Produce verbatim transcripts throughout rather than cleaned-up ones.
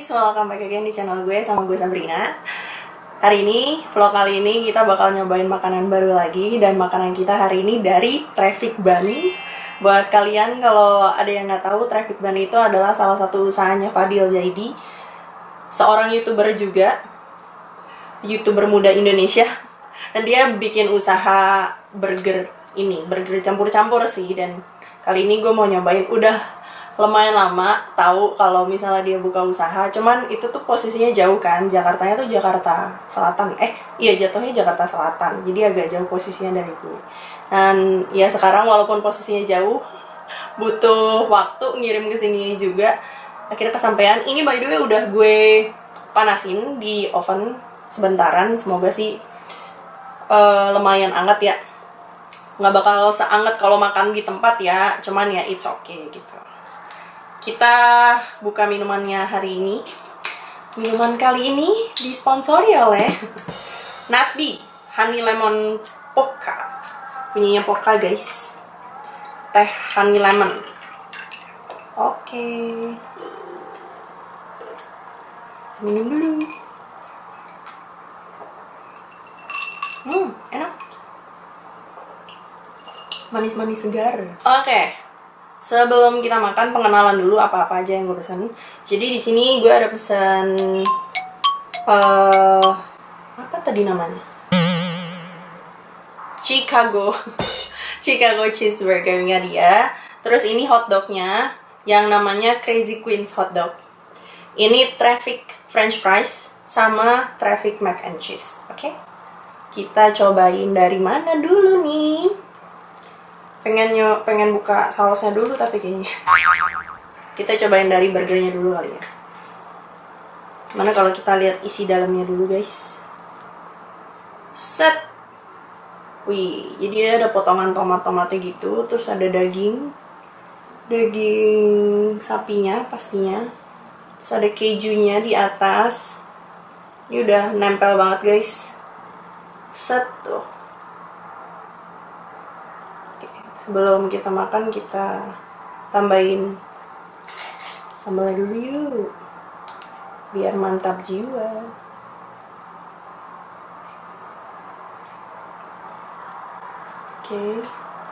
guys, welcome back again di channel gue sama gue Sabrina. Hari ini, vlog kali ini kita bakal nyobain makanan baru lagi. Dan makanan kita hari ini dari Traffic Bun. Buat kalian kalau ada yang nggak tahu, Traffic Bun itu adalah salah satu usahanya Fadil Jaidi, seorang youtuber juga, youtuber muda Indonesia. Dan dia bikin usaha burger ini, burger campur-campur sih. Dan kali ini gue mau nyobain, udah lumayan lama tahu kalau misalnya dia buka usaha, cuman itu tuh posisinya jauh kan, Jakartanya tuh Jakarta Selatan, eh iya jatuhnya Jakarta Selatan, jadi agak jauh posisinya dari gue. Dan ya sekarang walaupun posisinya jauh, butuh waktu ngirim ke sini juga, akhirnya kesampaian. Ini by the way udah gue panasin di oven sebentaran, semoga sih uh, lumayan anget ya, nggak bakal seanget kalau makan di tempat ya, cuman ya it's okay gitu. Kita buka minumannya hari ini. Minuman kali ini disponsori oleh Natbi Honey Lemon Pokka. Punyanya Pokka guys. Teh honey lemon. Oke. Minum dulu. Hmm, enak. Manis-manis segar. Oke. Sebelum kita makan, pengenalan dulu apa-apa aja yang gue pesen. Jadi di sini gue ada pesan uh, apa tadi namanya? Chicago, Chicago cheeseburgernya dia. Terus ini hotdognya yang namanya Crazy Queens hotdog. Ini traffic French fries sama traffic mac and cheese. Oke? Okay? Kita cobain dari mana dulu nih? Pengen nyo, pengen buka sausnya dulu tapi kayaknya kita cobain dari burgernya dulu kali ya. Mana kalau kita lihat isi dalamnya dulu guys. Set. Wih, jadi dia ada potongan tomat-tomatnya gitu, terus ada daging, daging sapinya pastinya, terus ada kejunya di atas. Ini udah nempel banget guys. Set tuh. Sebelum kita makan, kita tambahin sambal dulu yuk, biar mantap jiwa. Oke,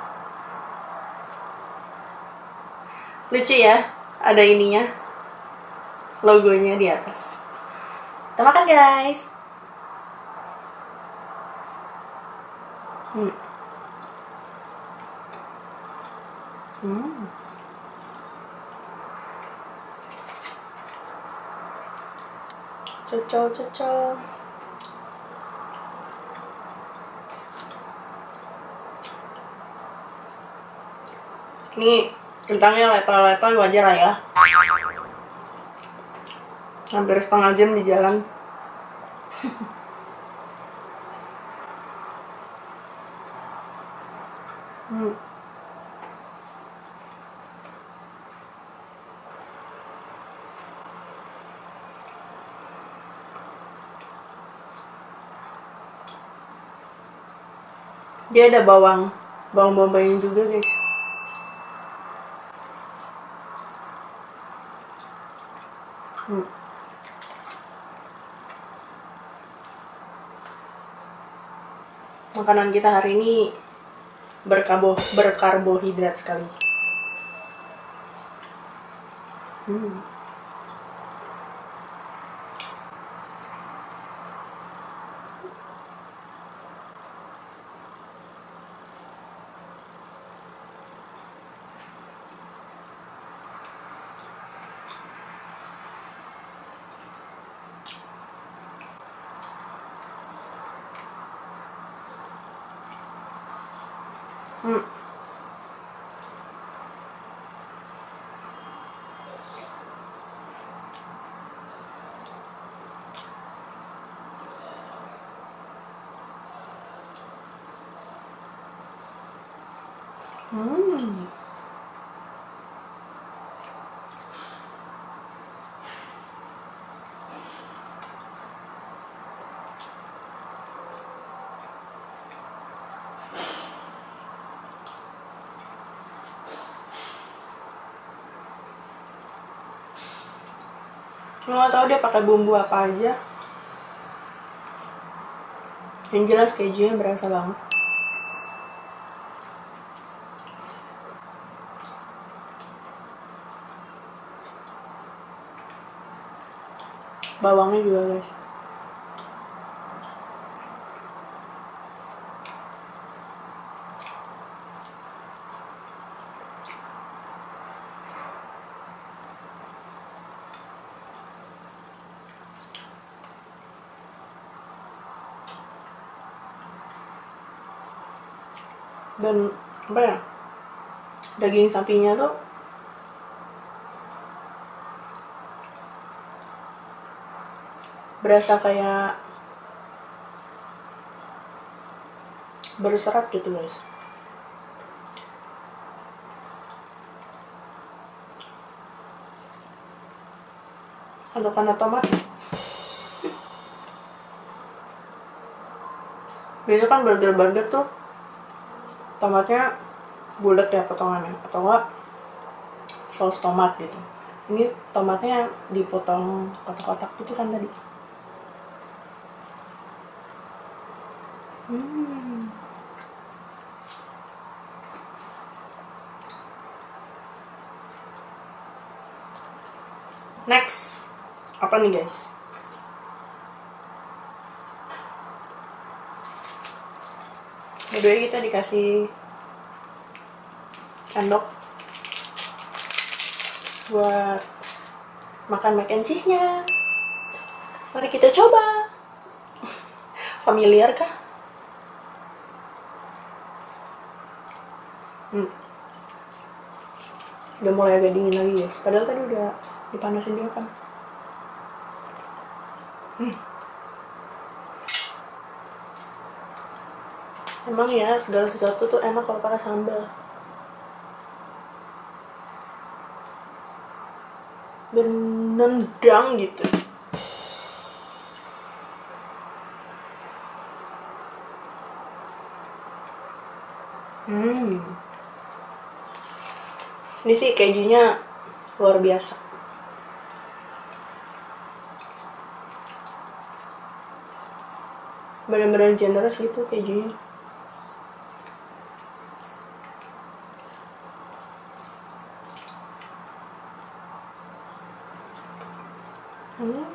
lucu ya, ada ininya, logonya di atas. Kita makan guys. Hmm. Hmm. Cocok, cocok. Ini kentangnya leto-leto wajar lah ya. Hampir setengah jam di jalan. hmm. Dia ada bawang, bawang bombaynya juga guys. Hmm. Makanan kita hari ini berkarbo, berkarbohidrat sekali. Hmm. Hmm. Hmm. Nggak tahu dia pakai bumbu apa aja. Yang jelas kejunya berasa banget. Bawangnya juga guys. Dan apa ya, daging sapinya tuh berasa kayak berserat gitu guys. Ada karena tomat. Biasanya kan burger-burger tuh tomatnya bulat ya potongannya, atau enggak saus tomat gitu. Ini tomatnya dipotong kotak-kotak gitu kan tadi. Hmm. Next, apa nih guys? Kedua kita dikasih sendok buat makan mac and cheese-nya. Mari kita coba. Familiar kah? Hmm. Udah mulai agak dingin lagi guys. Padahal tadi udah dipanasin dia kan. Hmm. Emang ya segala sesuatu tuh enak kalau pakai sambal. Dan nendang gitu. Hmm. Ini sih kejunya luar biasa. Benar-benar generous gitu kejunya. Hmm.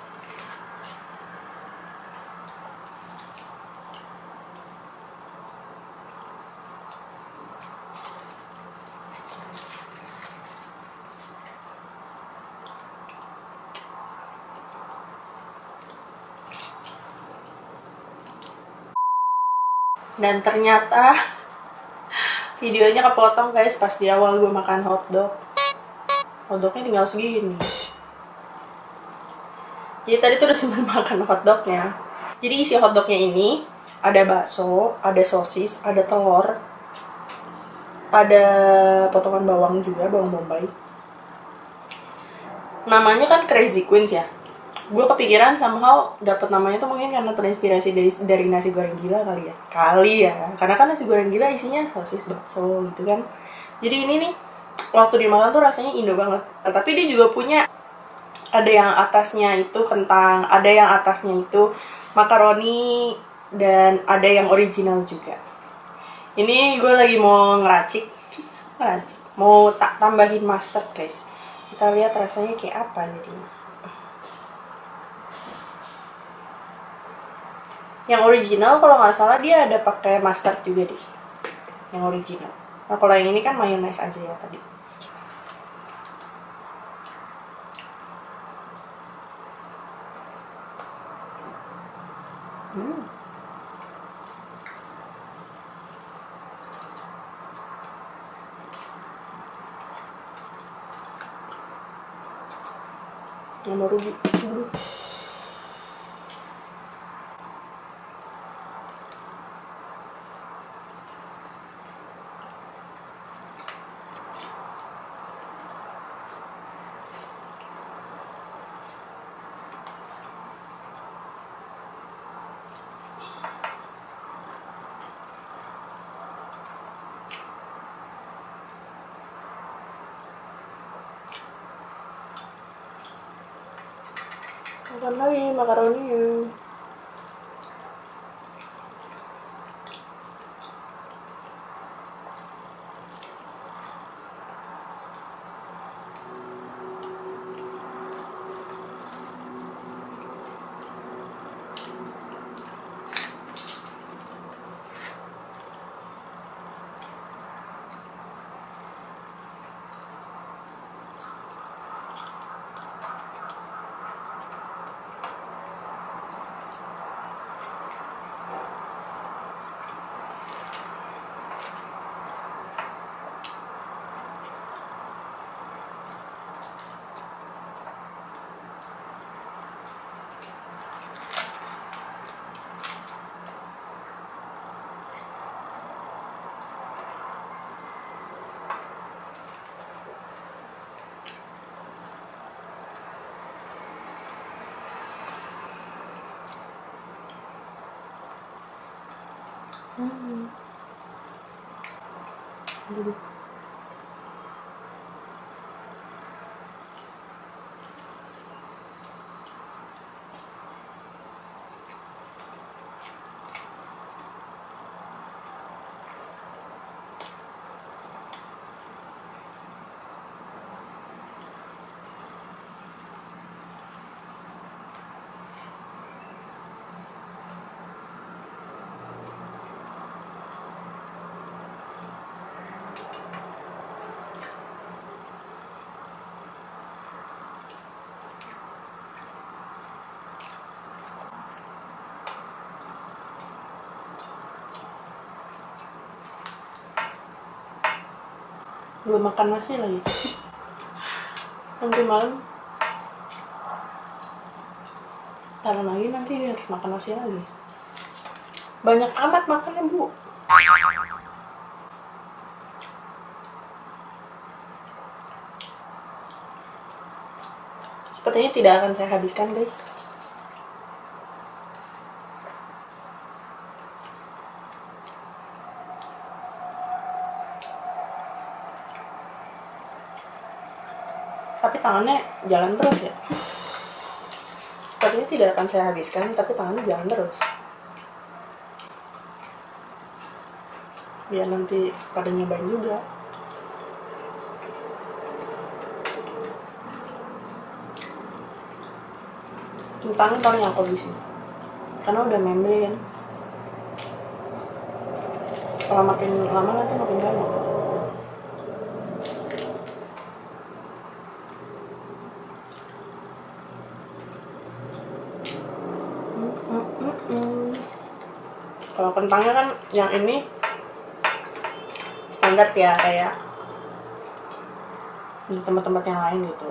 Dan ternyata videonya kepotong guys pas di awal gue makan hotdog. Hotdognya tinggal segini. Jadi tadi tuh udah sempat makan hotdognya. Jadi isi hotdognya ini ada bakso, ada sosis, ada telur, ada potongan bawang juga, bawang bombay. Namanya kan Crazy Queens ya. Gue kepikiran somehow dapat namanya tuh mungkin karena terinspirasi dari dari nasi goreng gila kali ya. Kali ya. Karena kan nasi goreng gila isinya sosis, bakso gitu kan. Jadi ini nih waktu dimakan tuh rasanya Indo banget. Tapi dia juga punya ada yang atasnya itu kentang, ada yang atasnya itu makaroni, dan ada yang original juga. Ini gue lagi mau ngeracik, ngeracik, mau tak tambahin mustard guys. Kita lihat rasanya kayak apa jadinya. Yang original kalau nggak salah dia ada pakai mustard juga deh. Yang original. Nah kalau yang ini kan mayonnaise aja ya tadi. Hmm. Yang baru dulu. Makan lagi makaroninya. Hmm. Aduh. Belum makan nasi lagi. Nanti malam taruh lagi, nanti dia harus makan nasi lagi. Banyak amat makannya, Bu. Sepertinya tidak akan saya habiskan, guys. Tapi tangannya jalan terus ya. Sepertinya tidak akan saya habiskan, tapi tangannya jalan terus. Biar nanti pada nyobain juga. Kentang paling aku habisin, karena udah membre kan. Kalau makin lama nanti makin banyak. Kalau kentangnya kan yang ini standar ya, kayak di tempat-tempat yang lain gitu.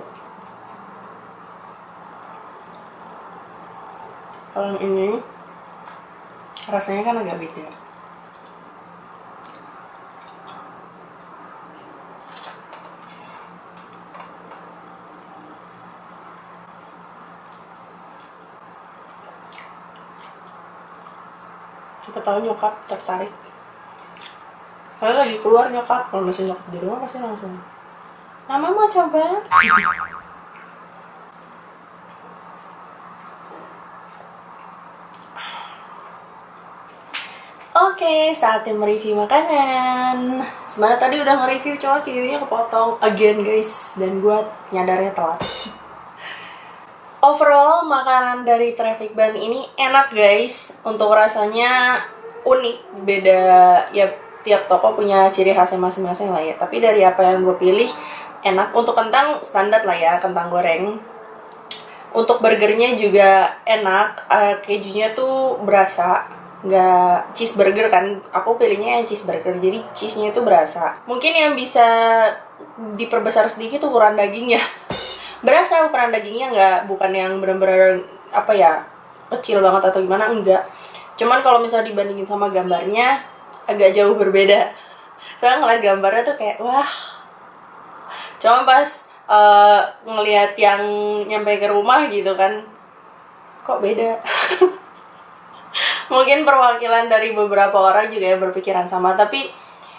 Kalau yang ini rasanya kan agak beda. Siapa tahu nyokap tertarik. Kalau lagi keluar nyokap, kalau masih nyokap di rumah pasti langsung, Mama mau coba? Oke, saatnya mereview makanan. Sebenarnya tadi udah nge-review, cuma videonya kepotong again guys, dan gue nyadarnya telat. Overall, makanan dari Traffic Ban ini enak guys. Untuk rasanya unik, beda ya, tiap toko punya ciri khasnya masing-masing lah ya. Tapi dari apa yang gue pilih, enak. Untuk kentang standar lah ya, kentang goreng. Untuk burgernya juga enak, uh, kejunya tuh berasa, nggak cheeseburger kan. Aku pilihnya yang cheeseburger, jadi cheese-nya itu berasa. Mungkin yang bisa diperbesar sedikit ukuran dagingnya. Berasa ukuran dagingnya, nggak, bukan yang bener-bener apa ya, kecil banget atau gimana, enggak. Cuman kalau misalnya dibandingin sama gambarnya agak jauh berbeda. Saya ngeliat gambarnya tuh kayak wah. Cuma pas uh, ngelihat yang nyampe ke rumah gitu kan, kok beda. Mungkin perwakilan dari beberapa orang juga yang berpikiran sama, tapi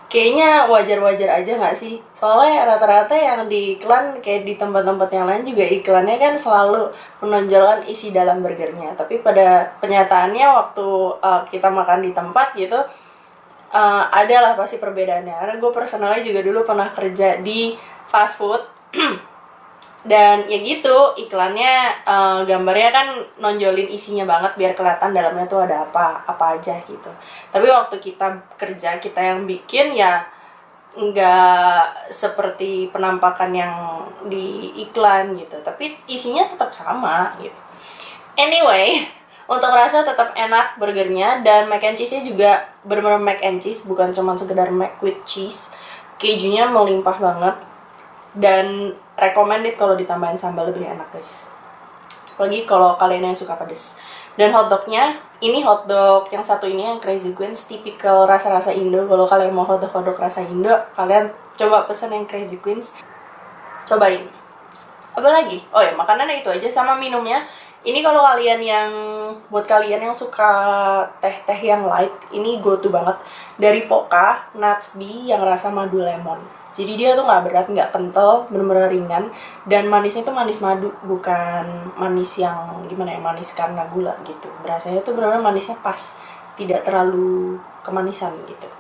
kayaknya wajar-wajar aja nggak sih? Soalnya rata-rata yang di iklan kayak di tempat-tempat yang lain juga iklannya kan selalu menonjolkan isi dalam burgernya. Tapi pada kenyataannya waktu uh, kita makan di tempat gitu, uh, adalah pasti perbedaannya. Karena gue personalnya juga dulu pernah kerja di fast food. Dan ya gitu, iklannya uh, gambarnya kan nonjolin isinya banget biar kelihatan dalamnya tuh ada apa apa aja gitu. Tapi waktu kita kerja, kita yang bikin ya nggak seperti penampakan yang di iklan gitu, tapi isinya tetap sama gitu. Anyway, untuk rasa tetap enak burgernya, dan mac and cheese-nya juga bener-bener mac and cheese, bukan cuma sekedar mac with cheese. Kejunya melimpah banget, dan recommended kalau ditambahin sambal lebih enak guys, apalagi kalau kalian yang suka pedes. Dan hotdognya, ini hotdog yang satu ini yang Crazy Queens, tipikal rasa-rasa Indo. Kalau kalian mau hotdog-hotdog rasa Indo, kalian coba pesen yang Crazy Queens, cobain. Apa lagi? Oh ya, makanannya itu aja, sama minumnya. Ini kalau kalian yang, buat kalian yang suka teh-teh yang light, ini go to banget. Dari Pocca Nuts Bee yang rasa madu lemon. Jadi dia tuh nggak berat, nggak kental, bener-bener ringan. Dan manisnya tuh manis madu, bukan manis yang gimana ya, manis karena gula gitu. Berasanya tuh bener-bener manisnya pas, tidak terlalu kemanisan gitu.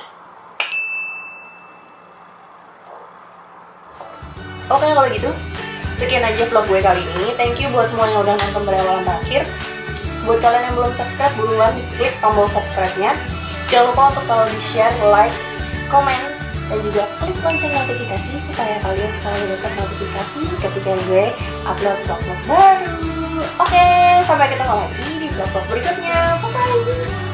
Oke kalau gitu, sekian aja vlog gue kali ini. Thank you buat semua yang udah nonton dari awal sampai akhir. Buat kalian yang belum subscribe, buruan diklik tombol subscribe-nya. Jangan lupa untuk selalu di-share, like, komen, dan juga klik lonceng notifikasi supaya kalian selalu dapat notifikasi ketika gue upload vlog-vlog baru. Oke, sampai ketemu lagi di vlog-vlog berikutnya. Bye-bye!